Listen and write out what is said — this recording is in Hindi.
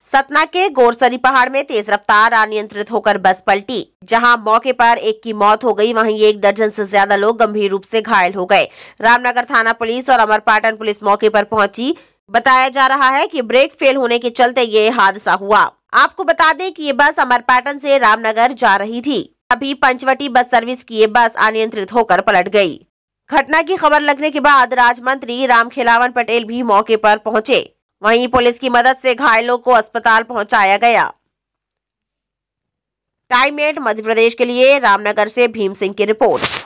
सतना के गोरसरी पहाड़ में तेज रफ्तार अनियंत्रित होकर बस पलटी। जहां मौके पर एक की मौत हो गई, वहीं 1 दर्जन से ज्यादा लोग गंभीर रूप से घायल हो गए। रामनगर थाना पुलिस और अमरपाटन पुलिस मौके पर पहुंची। बताया जा रहा है कि ब्रेक फेल होने के चलते ये हादसा हुआ। आपको बता दें कि ये बस अमरपाटन से रामनगर जा रही थी। अभी पंचवटी बस सर्विस की ये बस अनियंत्रित होकर पलट गई। घटना की खबर लगने के बाद राज्य मंत्री रामखेलावन पटेल भी मौके पर पहुंचे। वहीं पुलिस की मदद से घायलों को अस्पताल पहुंचाया गया। टाइम 8 मध्य प्रदेश के लिए रामनगर से भीम सिंह की रिपोर्ट।